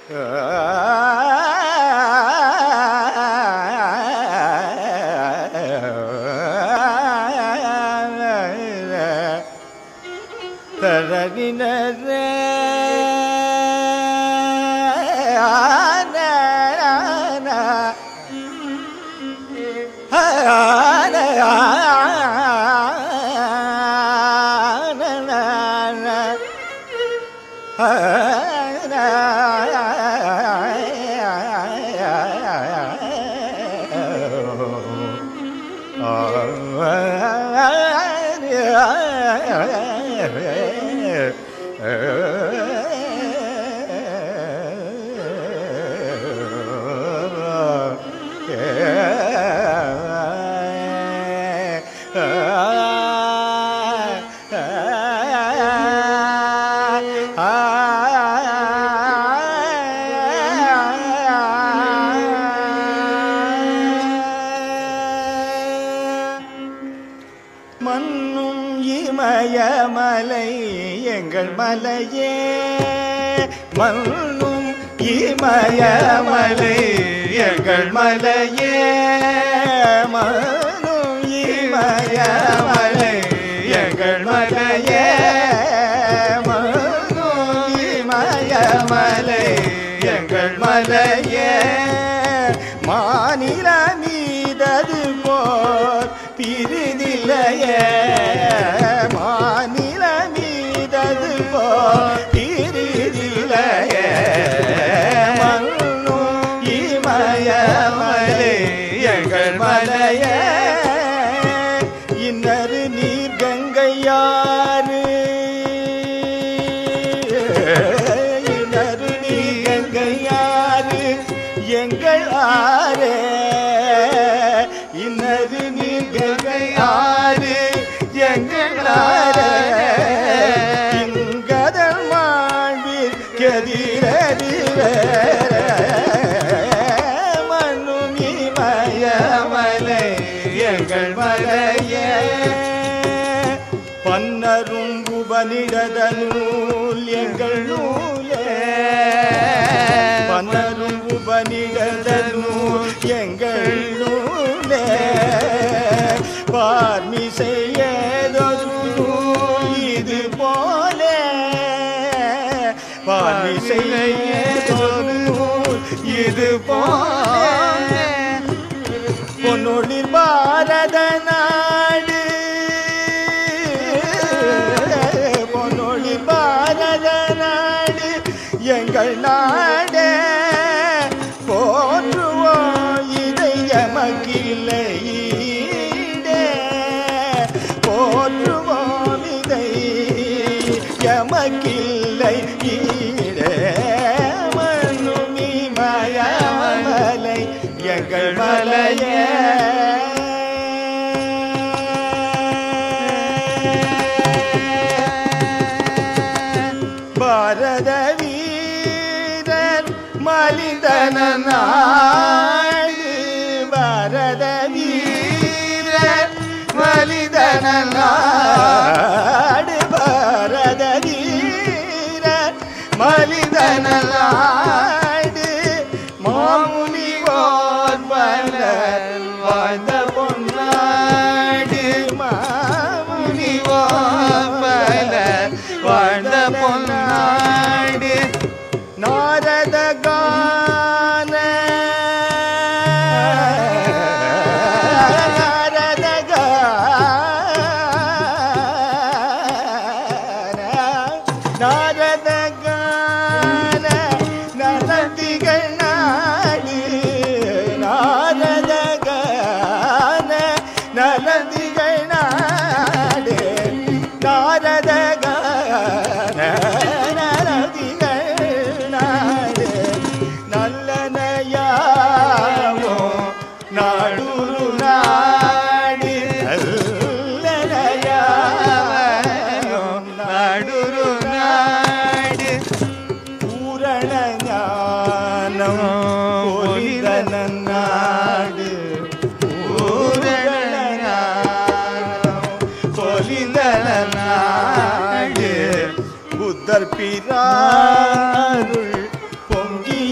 மண்ணும் இமயமலை எங்கள் மலையே, மண்ணும் இமயமலை எங்கள் மலையே, மண்ணும் இமயமலை எங்கள் மலையே, மண்ணும் இமயமலை எங்கள் மலையே, மாநில மீதது போர் பிரிதில்லையே, மாநில மீதது போர் பிரிதில்லையே, மண்ணும் இமயமலை எங்கள் மலையே, இன்னரு நீர் கங்கையாறு, இன்னரு நீர் கங்கையாறு எங்கள் ஆரே, இன்னது நீர் கங்கையாறு எங்கள் ஆரே, இங்கதன் மாண்பில் கதிரறிவே, மண்ணும் இமயமலை எங்கள் மலையே, பன்னரும் உபநிடத நூல் எங்கள் நூலே, பன்னரும் உபநிடத நூல் எங்கள் நூலே, பார்மிசை ஏதொரு நூல் இது போலே, பார்மிசை ஏதொரு நூல் இது போலே, பொன்னொழில் பாரத நாடு, பொன்னொழில் பாரத நாடு எங்கள் நாடே, போற்றுவோம் இதை எமக்கில்லை ஈடே, போற்றுவோம் இதை எமக்கில்லை ஈடே, மண்ணும் இமயமலை எங்கள் மலையே, பாரத வீரர் மலிந்தன நாடு, பாரத வீரர் மலிந்தன நாடு, பாரத வீரர் மலிந்தன நாடு, மாமுனி ஓர்வலர் வாழ்ந்த பொன்னாடு, மாமுனி ஓர்வலர் வாழ்ந்த பொன்னாடு, நாரத கான, நாரத கான, நாரத கான நலந்திகள் நாடு, நாரத கான நலந்திகள் நாடு, நாரத கான நலந்திகள் நாடு, நல்லனையாவோ நாடுரு நாடு, நல்லனையாவோ நாடுரு நாடு, பூரண ஞானம் ஒளிதன நாடு, பூரண ஞானம் ஒளிதன நாடு, புத்தர் பிராருள் பொங்கி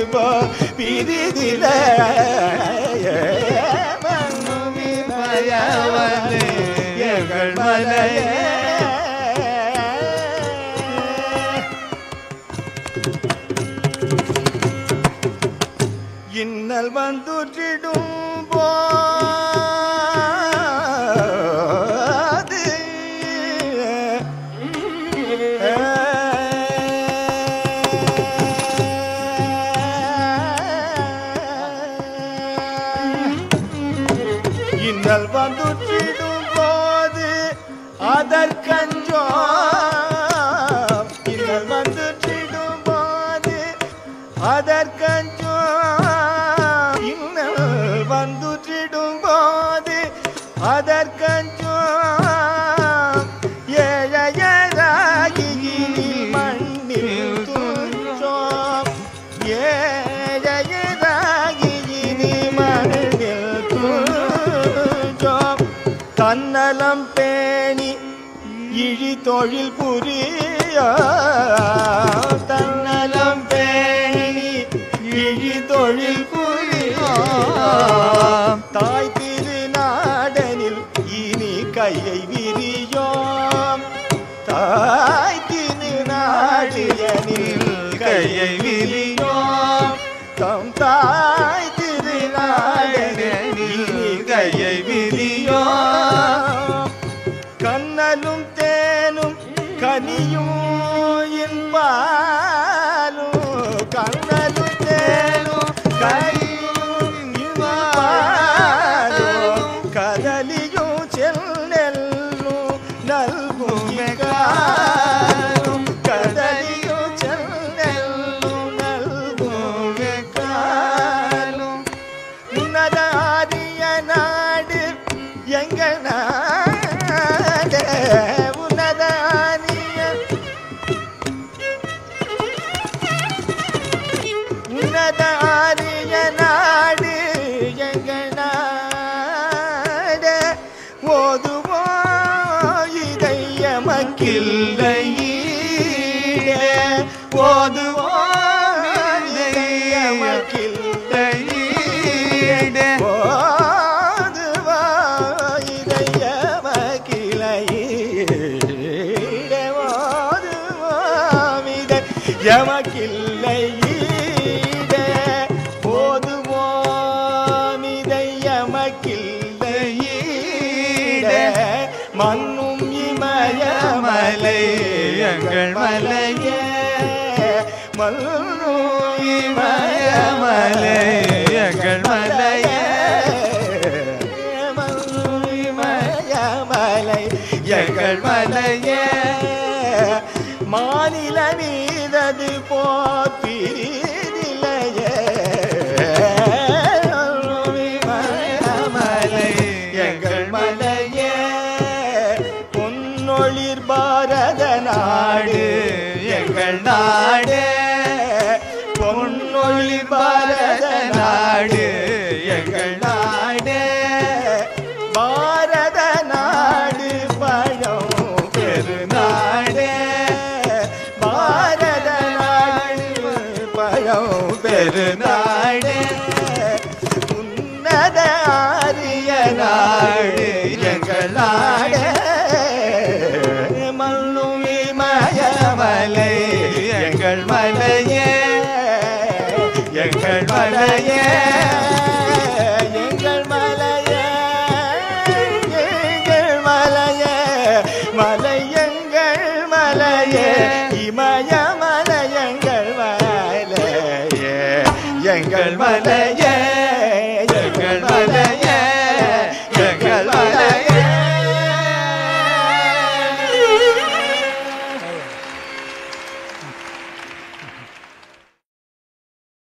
பிரிதில மயவனே எங்கள் மலையே இன்னல் வந்துற்றிடும் போது இன்னல் வந்துற்றிடும் போது அதற்கஞ்சோ இன்னல் வந்துற்றிடும் போது அதற்கஞ்சோ இன்னல் வந்துற்றிடும் போது அதற்கஞ்சோ ஏழையராகி மண்ணில் துஞ்சோம் ஏழையராகி மண்ணில் துஞ்சோம் தன்னலம் பேணி இழி தொழில் புரிய தன்னலம் பேணி இழி தொழில் புரிய தாய் திருநாடனில் இனி கையை விரியோம் தாய் திருநாடியனில் கையை விரியோம் தம் தாய் திருநாடனில் இனி கையை விரியோம் கண்ணலும் தேனும் கனியும் இன்பாலும் கண்ணலும் தேனும் கனியும் இன்பாலும் கதலியும் செல்லெல்லும் நல்கும் காலும் கதலியும் செல்லெல்லும் நல்கும் காலும் உன்னதாரிய நாடு எங்கள் நாடு உன்னதாரிய நாடு எங்கள் நாடு ஓதுவோ இதை எமக்கில்லையே ஓதுவோ இதை எமக்கில்லையே ஓதுவோ இதை எமக்கில்லையே ஓதுவோ இதை எமக்கில்லையே மண்ணும் இமயமலை எங்கள் மலையே மண்ணும் இமயமலை எங்கள் மலையே மண்ணும் இமயமலை எங்கள் மலையே மாநில மீதது போற்றிலையே எங்கள் மலையே பொன்னொழிர் பாரத நாடு எங்கள் நாடு பொன்னொழிர் பாரத நாடு எங்கள் நாடு பாரத நாடு பழம் பெருநாடு பாரத நாடு பழம் பெருநாடு உன்னத ஆரிய நாடு எங்கள் நாடு மண்ணும் இமயமலை எங்கள் மலையே எங்கள் மலையே எங்கள் மலையே எங்கள் மலையே மலை எங்கள் மலையே இமயமலை எங்கள் மலையே எங்கள் மலையே